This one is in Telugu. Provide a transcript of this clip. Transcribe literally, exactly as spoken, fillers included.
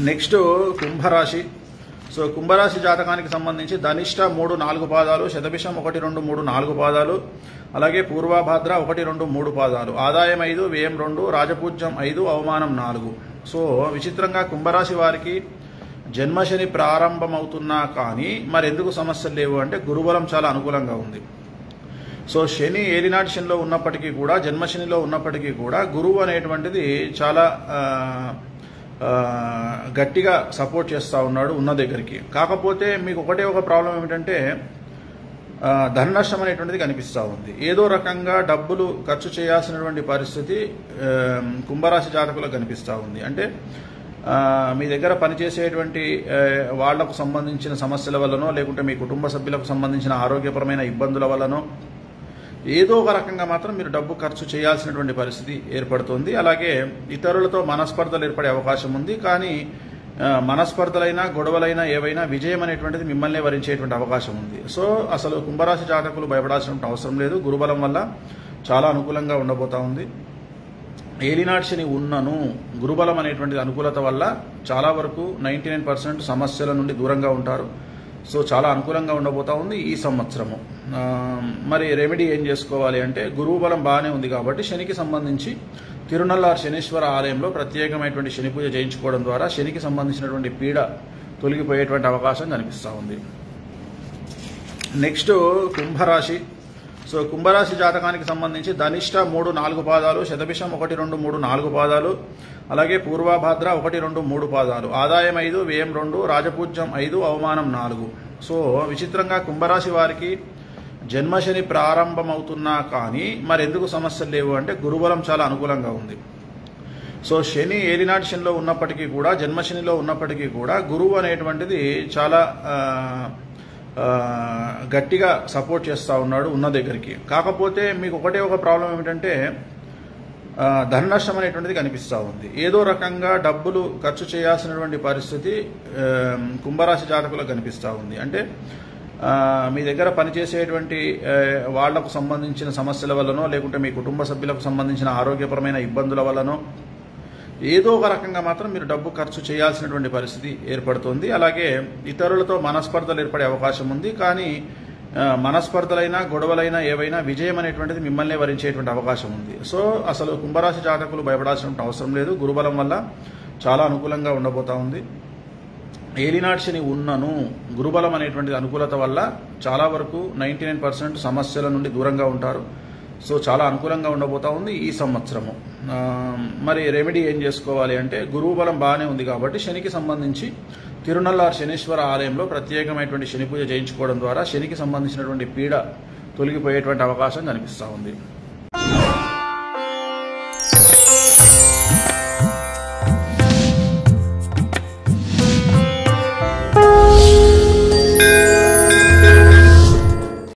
నెక్స్ట్ కుంభరాశి. సో కుంభరాశి జాతకానికి సంబంధించి ధనిష్ట మూడు నాలుగు పాదాలు, శతభిషం ఒకటి రెండు మూడు నాలుగు పాదాలు, అలాగే పూర్వభాద్ర ఒకటి రెండు మూడు పాదాలు, ఆదాయం ఐదు, వ్యయం రెండు, రాజపూజ్యం ఐదు, అవమానం నాలుగు. సో విచిత్రంగా కుంభరాశి వారికి జన్మశని ప్రారంభమవుతున్నా కానీ మరి ఎందుకు సమస్యలు లేవు అంటే గురుబలం చాలా అనుకూలంగా ఉంది. సో శని ఏలినాటి శనిలో ఉన్నప్పటికీ కూడా, జన్మశనిలో ఉన్నప్పటికీ కూడా గురువు అనేటువంటిది చాలా గట్టిగా సపోర్ట్ చేస్తూ ఉన్నాడు ఉన్న దగ్గరికి. కాకపోతే మీకు ఒకటే ఒక ప్రాబ్లం ఏమిటంటే ధన నష్టం అనేటువంటిది కనిపిస్తూ ఉంది. ఏదో రకంగా డబ్బులు ఖర్చు చేయాల్సినటువంటి పరిస్థితి కుంభరాశి జాతకులకు కనిపిస్తూ ఉంది. అంటే మీ దగ్గర పనిచేసేటువంటి వాళ్లకు సంబంధించిన సమస్యల వల్లనో, లేకుంటే మీ కుటుంబ సభ్యులకు సంబంధించిన ఆరోగ్యపరమైన ఇబ్బందుల వల్లనో ఏదో ఒక రకంగా మాత్రం మీరు డబ్బు ఖర్చు చేయాల్సినటువంటి పరిస్థితి ఏర్పడుతుంది. అలాగే ఇతరులతో మనస్పర్ధలు ఏర్పడే అవకాశం ఉంది. కానీ మనస్పర్ధలైనా గొడవలైనా ఏవైనా విజయం అనేటువంటిది మిమ్మల్ని వరించేటువంటి అవకాశం ఉంది. సో అసలు కుంభరాశి జాతకులు భయపడాల్సిన అవసరం లేదు. గురుబలం వల్ల చాలా అనుకూలంగా ఉండబోతా ఉంది. ఏలినాటి శని ఉన్నను గురుబలం అనేటువంటి అనుకూలత వల్ల చాలా వరకు నైంటీ నైన్ పర్సెంట్ సమస్యల నుండి దూరంగా ఉంటారు. సో చాలా అనుకూలంగా ఉండబోతా ఉంది ఈ సంవత్సరము. మరి రెమెడీ ఏం చేసుకోవాలి అంటే గురువు బలం బాగానే ఉంది కాబట్టి శనికి సంబంధించి తిరునల్లార్ శనీశ్వర ఆలయంలో ప్రత్యేకమైనటువంటి శని పూజ చేయించుకోవడం ద్వారా శనికి సంబంధించినటువంటి పీడ తొలగిపోయేటువంటి అవకాశం కనిపిస్తూ ఉంది. నెక్స్ట్ కుంభరాశి. సో కుంభరాశి జాతకానికి సంబంధించి ధనిష్ట మూడు నాలుగు పాదాలు, శతభిషం ఒకటి రెండు మూడు నాలుగు పాదాలు, అలాగే పూర్వభాద్ర ఒకటి రెండు మూడు పాదాలు, ఆదాయం ఐదు, వ్యయం రెండు, రాజపూజ్యం ఐదు, అవమానం నాలుగు. సో విచిత్రంగా కుంభరాశి వారికి జన్మశని ప్రారంభమవుతున్నా కానీ మరి ఎందుకు సమస్యలు లేవు అంటే గురుబలం చాలా అనుకూలంగా ఉంది. సో శని ఏలినాటి శనిలో ఉన్నప్పటికీ కూడా, జన్మశనిలో ఉన్నప్పటికీ కూడా గురువు అనేటువంటిది చాలా గట్టిగా సపోర్ట్ చేస్తూ ఉన్నాడు ఉన్న దగ్గరికి. కాకపోతే మీకు ఒకటే ఒక ప్రాబ్లం ఏమిటంటే ధన నష్టం అనేటువంటిది కనిపిస్తూ ఉంది. ఏదో రకంగా డబ్బులు ఖర్చు చేయాల్సినటువంటి పరిస్థితి కుంభరాశి జాతకులకు కనిపిస్తూ ఉంది. అంటే మీ దగ్గర పనిచేసేటువంటి వాళ్లకు సంబంధించిన సమస్యల వల్లనో, లేకుంటే మీ కుటుంబ సభ్యులకు సంబంధించిన ఆరోగ్యపరమైన ఇబ్బందుల వల్లనో ఏదో ఒక రకంగా మాత్రం మీరు డబ్బు ఖర్చు చేయాల్సినటువంటి పరిస్థితి ఏర్పడుతుంది. అలాగే ఇతరులతో మనస్పర్ధలు ఏర్పడే అవకాశం ఉంది. కానీ మనస్పర్ధలైనా గొడవలైనా ఏవైనా విజయం అనేటువంటిది మిమ్మల్ని వరించేటువంటి అవకాశం ఉంది. సో అసలు కుంభరాశి జాతకులు భయపడాల్సిన అవసరం లేదు. గురుబలం వల్ల చాలా అనుకూలంగా ఉండబోతా ఉంది. ఏలినాటి శని ఉన్నను గురుబలం అనేటువంటి అనుకూలత వల్ల చాలా వరకు నైంటీ నైన్ పర్సెంట్ సమస్యల నుండి దూరంగా ఉంటారు. సో చాలా అనుకూలంగా ఉండబోతా ఉంది ఈ సంవత్సరము. మరి రెమెడీ ఏం చేసుకోవాలి అంటే గురువు బలం బాగానే ఉంది కాబట్టి శనికి సంబంధించి తిరునల్లార్ శనీశ్వర ఆలయంలో ప్రత్యేకమైనటువంటి శని పూజ చేయించుకోవడం ద్వారా శనికి సంబంధించినటువంటి పీడ తొలగిపోయేటువంటి అవకాశం కనిపిస్తూ ఉంది.